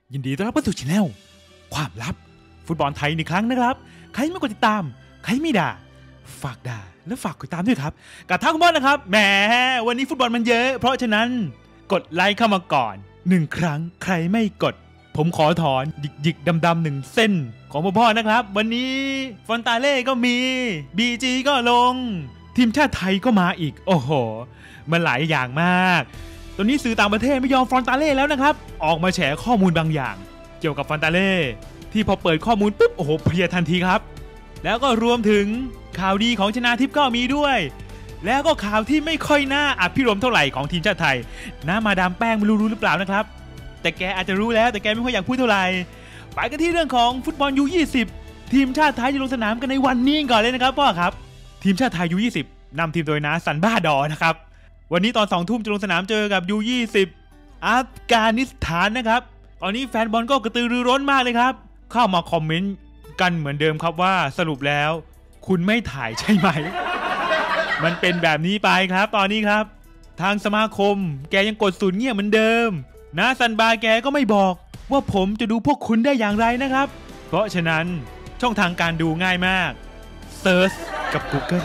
ยินดีต้อนรับเข้าสู่ช่องความลับฟุตบอลไทยในครั้งนะครับใครไม่กดติดตามใครไม่ด่าฝากด่าและฝากกดติดตามด้วยครับกับท่าคุณบอลนะครับแหมวันนี้ฟุตบอลมันเยอะเพราะฉะนั้นกดไลค์เข้ามาก่อน1ครั้งใครไม่กดผมขอถอนหยิกดำๆ1เส้นของพ่อนะครับวันนี้ฟอนตาเล่ก็มี BG ก็ลงทีมชาติไทยก็มาอีกโอ้โหมันหลายอย่างมากตอนนี้สื่อต่างประเทศไม่ยอมฟอนตาเล่แล้วนะครับออกมาแฉข้อมูลบางอย่างเกี่ยวกับฟอนตาเล่ที่พอเปิดข้อมูลปุ๊บโอ้โหเพลียทันทีครับแล้วก็รวมถึงข่าวดีของชนาทิพย์ก็มีด้วยแล้วก็ข่าวที่ไม่ค่อยน่าอภิรมย์เท่าไหร่ของทีมชาติไทยนะมาดามแป้งไม่รู้หรือเปล่านะครับแต่แกอาจจะรู้แล้วแต่แกไม่ค่อยอยากพูดเท่าไหร่ไปกันที่เรื่องของฟุตบอล U20 ทีมชาติไทยจะลงสนามกันในวันนี้ก่อนเลยนะครับพ่อครับทีมชาติไทย U20 นำทีมโดยนะซันบ้าดอนะครับวันนี้ตอน 20:00 นจะลงสนามเจอกับ U20 อัฟกานิสถานนะครับตอนนี้แฟนบอลก็กระตือรือร้นมากเลยครับเข้ามาคอมเมนต์กันเหมือนเดิมครับว่าสรุปแล้วคุณไม่ถ่ายใช่ไหม มันเป็นแบบนี้ไปครับตอนนี้ครับทางสมาคมแกยังกดศูนย์เงียบเหมือนเดิมนะซันบาแกก็ไม่บอกว่าผมจะดูพวกคุณได้อย่างไรนะครับเพราะฉะนั้นช่องทางการดูง่ายมากเซิร์ชกับ Google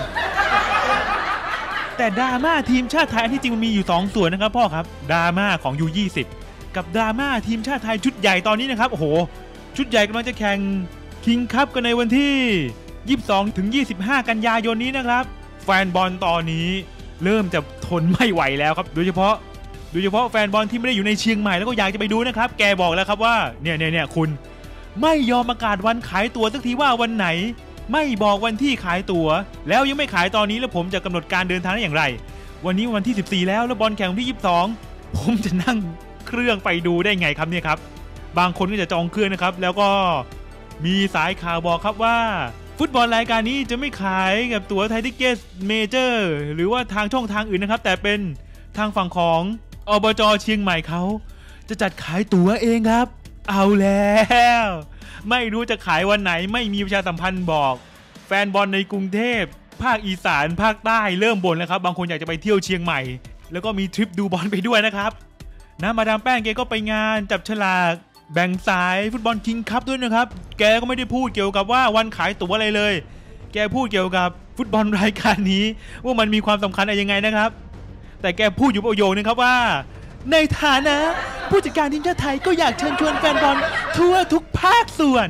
แต่ดราม่าทีมชาติไทยอันที่จริงมันมีอยู่2ส่วนนะครับพ่อครับดราม่าของ U20 กับดราม่าทีมชาติไทยชุดใหญ่ตอนนี้นะครับโอ้โหชุดใหญ่กำลังจะแข่งคิงคัพกันในวันที่22-25 กันยายนนี้นะครับแฟนบอลตอนนี้เริ่มจะทนไม่ไหวแล้วครับโดยเฉพาะแฟนบอลที่ไม่ได้อยู่ในเชียงใหม่แล้วก็อยากจะไปดูนะครับแกบอกแล้วครับว่าเนี่ยคุณไม่ยอมประกาศวันขายตั๋วสักทีว่าวันไหนไม่บอกวันที่ขายตั๋วแล้วยังไม่ขายตอนนี้แล้วผมจะกำหนดการเดินทางได้อย่างไรวันนี้วันที่14แล้วบอลแข่งวันที่22ผมจะนั่งเครื่องไปดูได้ไงครับเนี่ยครับบางคนก็จะจองเครื่องนะครับแล้วก็มีสายข่าวบอกครับว่าฟุตบอลรายการนี้จะไม่ขายกับตั๋วไทยทิกเก็ตเมเจอร์หรือว่าทางช่องทางอื่นนะครับแต่เป็นทางฝั่งของอบจ.เชียงใหม่เขาจะจัดขายตั๋วเองครับเอาแล้วไม่รู้จะขายวันไหนไม่มีประชาสัมพันธ์บอกแฟนบอลในกรุงเทพภาคอีสานภาคใต้เริ่มบ่นแล้วครับบางคนอยากจะไปเที่ยวเชียงใหม่แล้วก็มีทริปดูบอลไปด้วยนะครับนะมาดามแป้งแกก็ไปงานจับฉลากแบ่งสายฟุตบอลคิงคัพด้วยนะครับแกก็ไม่ได้พูดเกี่ยวกับว่าวันขายตั๋วอะไรเลยแกพูดเกี่ยวกับฟุตบอลรายการนี้ว่ามันมีความสำคัญอะไรยังไงนะครับแต่แกพูดอยู่ประโยคนึงครับว่าในฐานะผู้จัดการทีมชาติไทยก็อยากเชิญชวนแฟนบอลทั่วทุกภาคส่วน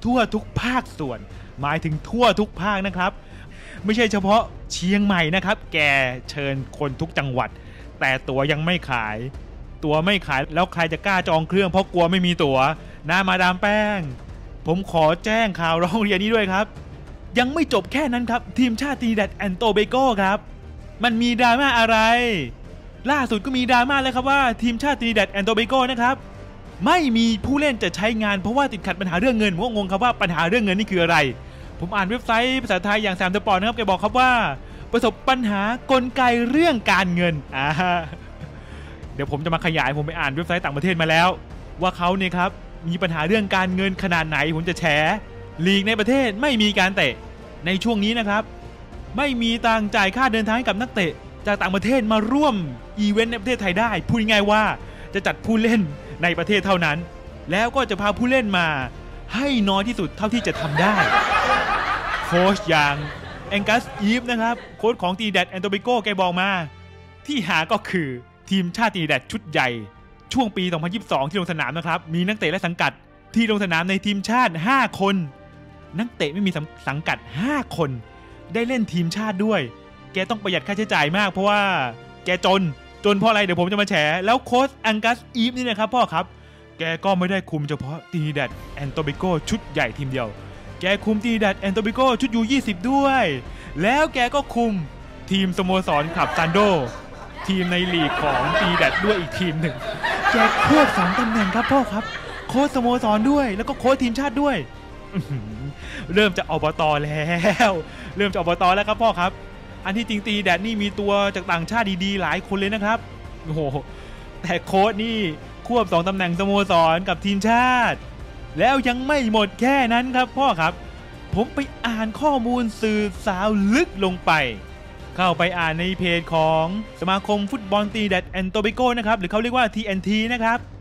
หมายถึงทั่วทุกภาคนะครับไม่ใช่เฉพาะเชียงใหม่นะครับแกเชิญคนทุกจังหวัดแต่ตั๋วยังไม่ขายแล้วใครจะกล้าจองเครื่องเพราะกลัวไม่มีตั๋วนะมาดามแป้งผมขอแจ้งข่าวร้องเรียนนี้ด้วยครับยังไม่จบแค่นั้นครับทีมชาติตรินิดัดแอนด์โตเบโกครับมันมีดราม่าอะไรล่าสุดก็มีดราม่าแล้วครับว่าทีมชาติตรินิดัดแอนด์โตเบโกนะครับไม่มีผู้เล่นจะใช้งานเพราะว่าติดขัดปัญหาเรื่องเงินผมก็งงครับว่าปัญหาเรื่องเงินนี่คืออะไรผมอ่านเว็บไซต์ภาษาไทยอย่างแซมสปอร์ตนะครับแกบอกครับว่าประสบปัญหากลไกเรื่องการเงินเดี๋ยวผมจะมาขยายผมไปอ่านเว็บไซต์ต่างประเทศมาแล้วว่าเขาเนี่ยครับมีปัญหาเรื่องการเงินขนาดไหนผมจะแฉลีกในประเทศไม่มีการเตะในช่วงนี้นะครับไม่มีตังจ่ายค่าเดินทางให้กับนักเตะจากต่างประเทศมาร่วมอีเวนต์ในประเทศไทยได้พูดง่ายๆว่าจะจัดผู้เล่นในประเทศเท่านั้นแล้วก็จะพาผู้เล่นมาให้น้อยที่สุดเท่าที่จะทำได้โค้ชอย่างแองกัสอีฟนะครับโค้ชของตรินิดัดแอนด์โตเบโกแกบอกมาที่หาก็คือทีมชาติตรินิดัดชุดใหญ่ช่วงปี 2022 ที่ลงสนามนะครับมีนักเตะและสังกัดที่ลงสนามในทีมชาติ5คนนักเตะไม่มีสังกัด5คนได้เล่นทีมชาติด้วยแกต้องประหยัดค่าใช้จ่ายมากเพราะว่าแกจนเพราะอะไรเดี๋ยวผมจะมาแฉแล้วโค้ชแองกัสอีฟนี่นะครับพ่อครับแกก็ไม่ได้คุมเฉพาะตรินิดัดแอนด์โตเบโกชุดใหญ่ทีมเดียวแกคุมตรินิดัดแอนด์โตเบโกชุด U20 ด้วยแล้วแกก็คุมทีมสโมสรคลับซันโดทีมในลีกของตรินิดัดด้วยอีกทีมหนึ่งแกควบ2ตำแหน่งครับพ่อครับโค้ชสโมสรด้วยแล้วก็โค้ชทีมชาติด้วยเริ่มจะอบต.แล้วครับพ่อครับอันที่จริงตรินิดัดนี่มีตัวจากต่างชาติดีๆหลายคนเลยนะครับโอ้โหแต่โค้ชนี่ควบ2ตำแหน่งสโมสรกับทีมชาติแล้วยังไม่หมดแค่นั้นครับพ่อครับผมไปอ่านข้อมูลสื่อสาวลึกลงไปเข้าไปอ่านในเพจของสมาคมฟุตบอลตรินิดัดแอนด์โตเบโกนะครับหรือเขาเรียกว่า TNT นะครับ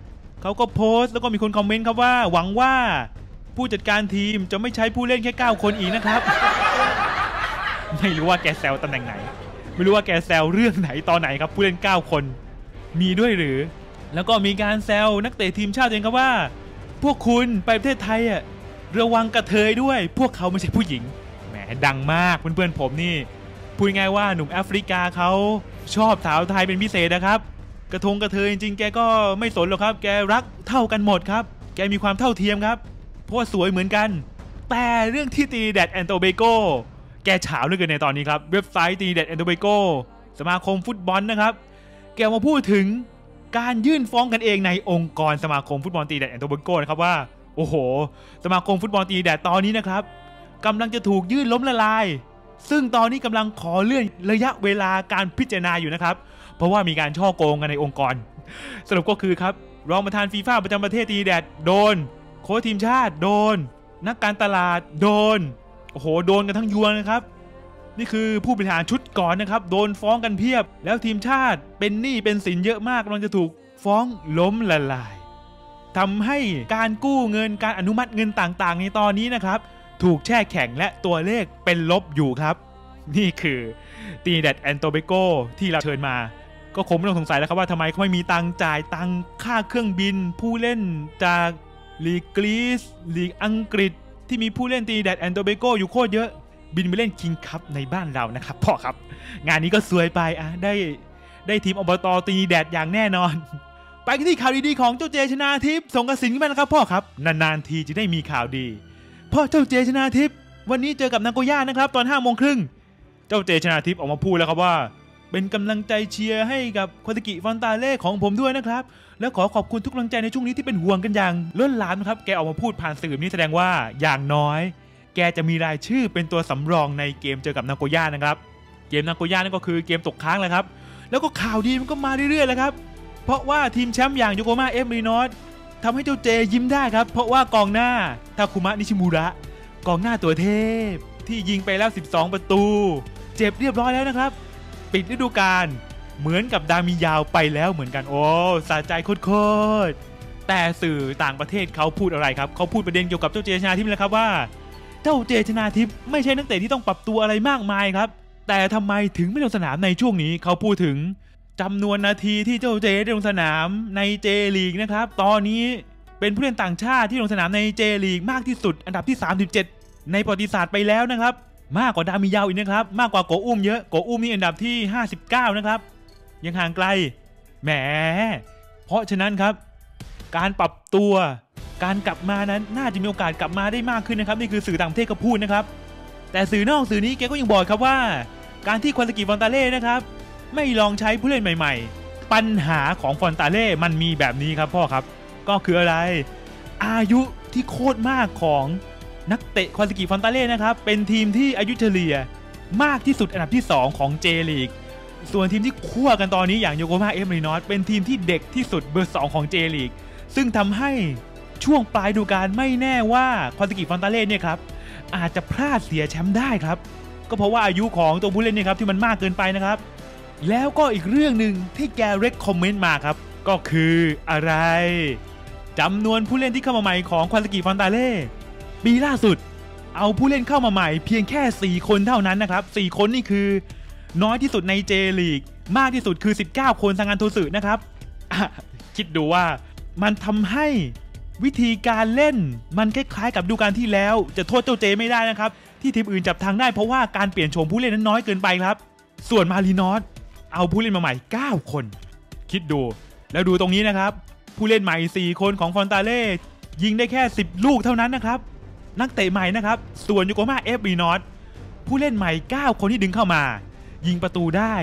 เขาก็โพสต์แล้วก็มีคนคอมเมนต์ครับว่าหวังว่าผู้จัดการทีมจะไม่ใช้ผู้เล่นแค่9 คนอีกนะครับ ไม่รู้ว่าแกแซวตำแหน่งไหนไม่รู้ว่าแกแซวเรื่องไหนตอนไหนครับผู้เล่น9 คนมีด้วยหรือแล้วก็มีการแซวนักเตะทีมชาติเองครับว่าพวกคุณไปประเทศไทยอ่ะระวังกระเทยด้วยพวกเขาไม่ใช่ผู้หญิงแหมดังมากเพื่อนๆผมนี่พูดง่ายว่าหนุ่มแอฟริกาเขาชอบสาวไทยเป็นพิเศษนะครับกระเทยจริงๆแกก็ไม่สนหรอกครับแกรักเท่ากันหมดครับแกมีความเท่าเทียมครับเพราะว่าสวยเหมือนกันแต่เรื่องที่ตีแดดแอนโตเบโกแกเฉาเหลือเกินในตอนนี้ครับเว็บไซต์ตีแดดแอนโตเบโกสมาคมฟุตบอลนะครับแกมาพูดถึงการยื่นฟ้องกันเองในองค์กรสมาคมฟุตบอลตีแดดแอนโตเบโกนะครับว่าโอ้โหสมาคมฟุตบอลตีแดดตอนนี้นะครับกำลังจะถูกยื่นล้มละลายซึ่งตอนนี้กำลังขอเลื่อนระยะเวลาการพิจารณาอยู่นะครับเพราะว่ามีการช่อโกงกันในองค์กรสรุปก็คือครับรองประธานฟีฟ่าประจำประเทศตีแดดโดนโค้ชทีมชาติโดนนักการตลาดโดนโอ้โหโดนกันทั้งยวงนะครับนี่คือผู้บริหารชุดก่อนนะครับโดนฟ้องกันเพียบแล้วทีมชาติเป็นหนี้เป็นสินเยอะมากกำลังจะถูกฟ้องล้มละลายทำให้การกู้เงินการอนุมัติเงินต่างๆในตอนนี้นะครับถูกแช่แข็งและตัวเลขเป็นลบอยู่ครับนี่คือตีแดดแอนโตเบโกที่เราเชิญมาก็คงไม่ต้องสงสัยแล้วครับว่าทำไมเขาไม่มีตังจ่ายตังค่าเครื่องบินผู้เล่นจากลีกกรีซลีกอังกฤษที่มีผู้เล่นตีแดดแอนโตเบโกอยู่โคตรเยอะบินไปเล่นคิงคัพในบ้านเรานะครับพ่อครับงานนี้ก็สวยไปได้ทีมอบตตีแดดอย่างแน่นอนไปกันที่ข่าวดีๆของเจ้าเจชนาทิพย์สงกสินกันนะครับพ่อครับนานๆทีจะได้มีข่าวดีพ่อเจ้าเจชนาทิพย์วันนี้เจอกับนาโกย่านะครับตอน5:30เจ้าเจชนาทิพย์ออกมาพูดแล้วครับว่าเป็นกำลังใจเชียร์ให้กับโคตากิฟอนตาเล่ของผมด้วยนะครับแล้วขอขอบคุณทุกกำลังใจในช่วงนี้ที่เป็นห่วงกันอย่างล้นหลามนะครับแกออกมาพูดผ่านสื่อนี้แสดงว่าอย่างน้อยแกจะมีรายชื่อเป็นตัวสำรองในเกมเจอกับนาโกย่านะครับเกมนาโกย่านั่นก็คือเกมตกค้างแหละครับแล้วก็ข่าวดีมันก็มาเรื่อยๆเลยครับเพราะว่าทีมแชมป์อย่างโยโกมาเอฟรีนอสทำให้เจ้าเจยิ้มได้ครับเพราะว่ากองหน้าทาคุมะนิชิมุระกองหน้าตัวเทพที่ยิงไปแล้ว12 ประตูเจ็บเรียบร้อยแล้วนะครับปิดฤดูกาลเหมือนกับดามิยาวไปแล้วเหมือนกันโอ้สะใจโคตรแต่สื่อต่างประเทศเขาพูดอะไรครับเขาพูดประเด็นเกี่ยวกับเจ้าเจชนาทิพย์เลยครับว่าเจ้าเจชนาทิพย์ไม่ใช่นักเตะที่ต้องปรับตัวอะไรมากมายครับแต่ทำไมถึงไม่ลงสนามในช่วงนี้เขาพูดถึงจำนวนนาทีที่เจ้าเจได้ลงสนามในเจลีกนะครับตอนนี้เป็นผู้เล่นต่างชาติที่ลงสนามในเจลีกมากที่สุดอันดับที่37ในประวัติศาสตร์ไปแล้วนะครับมากกว่าดามิยาวอีกนะครับมากกว่าโกอุ้มเยอะโกอุ้มนี่อันดับที่59นะครับยังห่างไกลแหมเพราะฉะนั้นครับการปรับตัวการกลับมานั้นน่าจะมีโอกาสกลับมาได้มากขึ้นนะครับนี่คือสื่อต่างประเทศก็พูดนะครับแต่สื่อนอกสื่อนี้แกก็ยังบอกครับว่าการที่โคตากิฟอนตาเล่นะครับไม่ลองใช้ผู้เล่นใหม่ๆปัญหาของฟอนตาเล่มันมีแบบนี้ครับพ่อครับก็คืออะไรอายุที่โคตรมากของนักเตะโคตากิฟอนตาเล่นะครับเป็นทีมที่อายุเฉลี่ยมากที่สุดอันดับที่2ของเจลีกส่วนทีมที่คั่วกันตอนนี้อย่างโยโกมาเอฟรีนอสเป็นทีมที่เด็กที่สุดเบอร์2ของเจลีกซึ่งทำให้ช่วงปลายฤดูกาลไม่แน่ว่าโคตากิฟอนตาเล่เนี่ยครับอาจจะพลาดเสียแชมป์ได้ครับก็เพราะว่าอายุของตัวผู้เล่นเนี่ยครับที่มันมากเกินไปนะครับแล้วก็อีกเรื่องหนึ่งที่แกเรคคอมเมนต์มาครับก็คืออะไรจำนวนผู้เล่นที่เข้ามาใหม่ของโคตากิฟอนตาเล่ปีล่าสุดเอาผู้เล่นเข้ามาใหม่เพียงแค่4 คนเท่านั้นนะครับ4 คนนี่คือน้อยที่สุดในเจลีกมากที่สุดคือ19 คนทางการโทสึนะครับคิดดูว่ามันทำให้วิธีการเล่นมันคล้ายๆกับฤดูกาลที่แล้วจะโทษเจ้าเจไม่ได้นะครับที่ทีมอื่นจับทางได้เพราะว่าการเปลี่ยนโฉมผู้เล่นนั้นน้อยเกินไปครับส่วนมารีนอสเอาผู้เล่นมาใหม่9 คนคิดดูแล้วดูตรงนี้นะครับผู้เล่นใหม่4 คนของฟอนตาเล่ยิงได้แค่10 ลูกเท่านั้นนะครับนักเตะใหม่นะครับส่วนโยโกมาเอฟรีนอสผู้เล่นใหม่9 คนที่ดึงเข้ามายิงประตูได้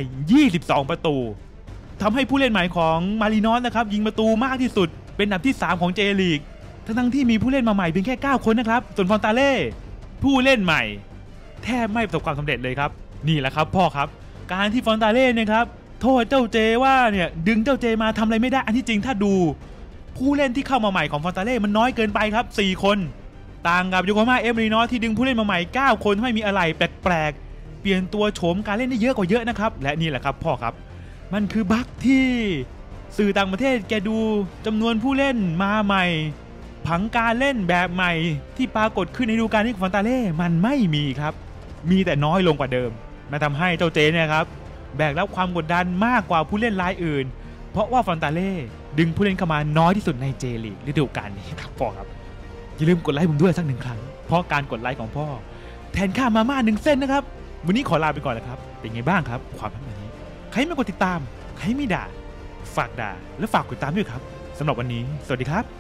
22 ประตูทำให้ผู้เล่นใหม่ของมารีนอสนะครับยิงประตูมากที่สุดเป็นอันดับที่3ของเจลีกทั้งที่มีผู้เล่นมาใหม่เพียงแค่9 คนนะครับส่วนฟอนตาเล่ผู้เล่นใหม่แทบไม่ประสบความสำเร็จเลยครับนี่แหละครับพ่อครับการที่ฟอนตาเล่เนี่ยครับโทษเจ้าเจว่าเนี่ยดึงเจ้าเจมาทำอะไรไม่ได้อันที่จริงถ้าดูผู้เล่นที่เข้ามาใหม่ของฟอนตาเล่มันน้อยเกินไปครับ4 คนต่างกับโยโกมาเอฟรีนอสที่ดึงผู้เล่นมาใหม่9 คนไม่มีอะไรแปลกๆเปลี่ยนตัวโฉมการเล่นได้เยอะกว่าเยอะนะครับและนี่แหละครับพ่อครับมันคือบั๊กที่สื่อต่างประเทศแกดูจำนวนผู้เล่นมาใหม่ผังการเล่นแบบใหม่ที่ปรากฏขึ้นในฤดูกาลนี้ของฟอนตาเล่มันไม่มีครับมีแต่น้อยลงกว่าเดิมมาทำให้เจ้าเจเนี่ยครับแบกรับความกดดันมากกว่าผู้เล่นรายอื่นเพราะว่าฟอนตาเล่ดึงผู้เล่นเข้ามาน้อยที่สุดในเจลีกฤดูกาลนี้ครับพ่อครับอย่าลืมกดไลค์ผมด้วยสัก1 ครั้งเพราะการกดไลค์ของพ่อแทนค่ามาม่า1 เส้นนะครับวันนี้ขอลาไปก่อนแล้วครับเป็นไงบ้างครับความรักวันนี้ใครไม่กดติดตามใครไม่ด่าฝากด่าและฝากกดติดตามด้วยครับสำหรับวันนี้สวัสดีครับ